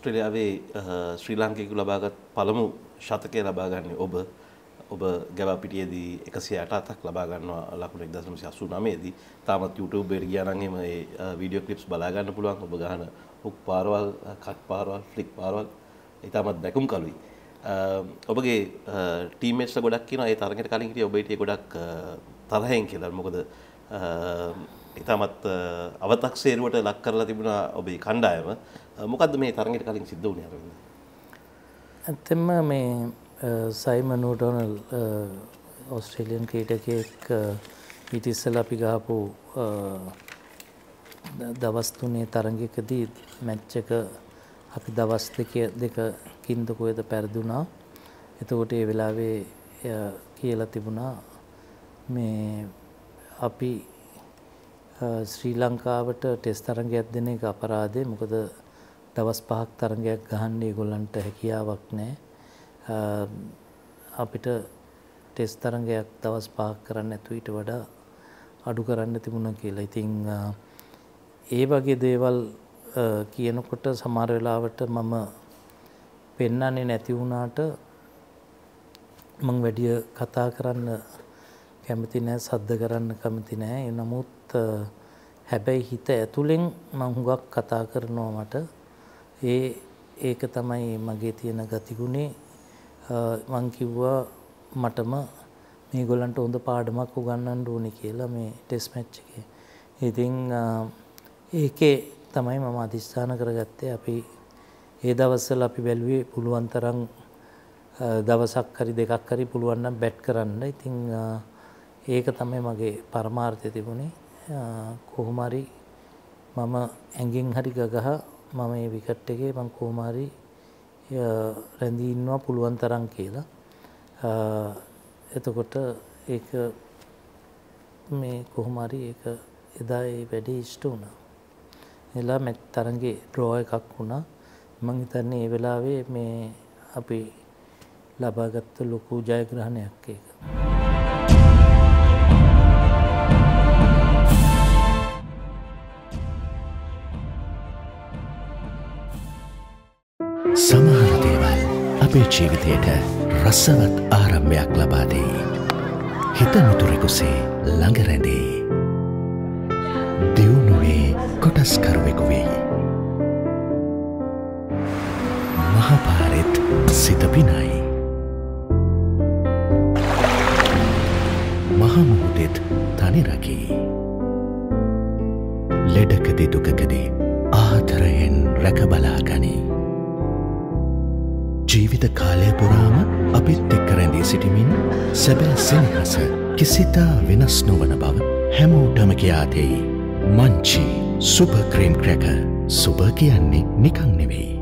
ඔස්ට්‍රේලියාවේ ශ්‍රී ලාංකිකයෙකු ලබාගත් පළමු ශතකය ලබා ගන්නේ ඔබ ගැවපිටියේදී 167ක් ලබා ගන්නවා ලකුණු 1989 දී. තාමත් YouTube එකට ගියා නම් මේ වීඩියෝ ක්ලිප්ස් බලා ගන්න පුළුවන්. ඔබ ගහන හුක් පාරවල්, කට් පාරවල්, ෆ්ලික් පාරවල් ඊටමත් බැකුම් කලුයි. ඔබගේ ටීම්මේට්ස්ලා ගොඩක් කියනවා ඒ තරඟයට කලින් හිටිය ඔබ හිටියේ ගොඩක් තරහෙන් කියලා. මොකද ඊටමත් අවතක්සේරුවට ලක් කරලා තිබුණා ඔබේ කණ්ඩායම. මොකද්ද මේ තරඟයට කලින් සිද්ධ වුණේ අරගෙන? ඇත්තෙන්ම මේ සයිමන් ඕඩොනල් ඕස්ට්‍රේලියන් ක්‍රීඩකයෙක් ඊට ඉස්සෙල්ලා අපි ගහපු දවස් 3 තරඟයකදී මැච් එක අපි දවස් දෙකකින් කොහෙද පෙරදුනා. එතකොට ඒ වෙලාවේ කියලා තිබුණා මේ අපි ශ්‍රී ලංකාවට ටෙස්ට් තරඟයක් දෙන එක අපරාධේ. මොකද දවස් 5ක් තරඟයක් ගහන්න ඒගොල්ලන්ට හැකියාවක් නැහැ. අපිට ටෙස්ට් තරඟයක් දවස් 5ක් කරන්න නැතුව ඊට වඩා අඩු කරන්න තිබුණා කියලා. ඉතින් ඒ වගේ දේවල් කියනකොට සමහර වෙලාවට මම පෙන්නන්නේ නැති වුණාට මම වැඩි කතා කරන්න කැමති නැහැ, සද්ද කරන්න කැමති නැහැ. නමුත් හැබැයි හිත ඇතුලෙන් මම හුඟක් කතා කරනවා. මට ඒක තමයි මගේ තියෙන ගතිගුණේ. මං කිව්වා මටම මේගොල්ලන්ට හොඳ පාඩමක් උගන්වන්න ඕනේ කියලා මේ ටෙස්ට් මැච් එකේ. ඉතින් ඒකේ තමයි මම අධිෂ්ඨාන කරගත්තේ. අපි ඒ දවස්වල අපි බැලුවේ පුළුවන් තරම් දවසක් හරි දෙකක් හරි පුළුවන් නම් බැට් කරන්න. ඉතින් ඒක තමයි මගේ පරමාර්ථය තිබුණේ. කොහොම හරි මම ඇඟෙන් හරි ගගහ මම මේ විකට් එකේ මම කොහොම හරි රැඳී ඉන්නවා පුළුවන් තරම් කියලා. එතකොට ඒක මේ කොහොම හරි ඒක එදා ඒ වැඩේ ඉෂ්ට වුණා. එලා මැච් තරඟේ ඩ්‍රෝ එකක් වුණා. මම හිතන්නේ ඒ වෙලාවේ මේ අපි ලබාගත්ත ලොකු ජයග්‍රහණයක් ඒක. සමහර දේවල් අපේ ජීවිතයට රසවත් ආරම්භයක් ලබා දෙයි. හිත මිතුරෙකුසේ ළඟ රැඳෙයි. දියුණුවේ කොටස්කරුවෙකු වෙයි. මහපාරෙත් සිත පිනයි. මහමුහුදෙත් තනි රකී. ලෙඩකදී දුකකදී ආදරයෙන් රැකබලා ගනී. ජීවිත කාලය පුරාම අපිත් එක්ක රැඳී සිටිමින් සැබෑ සෙනෙහස කිසිතා වෙනස් නොවන බව හැමෝටම කියා දෙයි. Munchee super cream cracker. Super කියන්නේ නිකන් නෙවෙයි.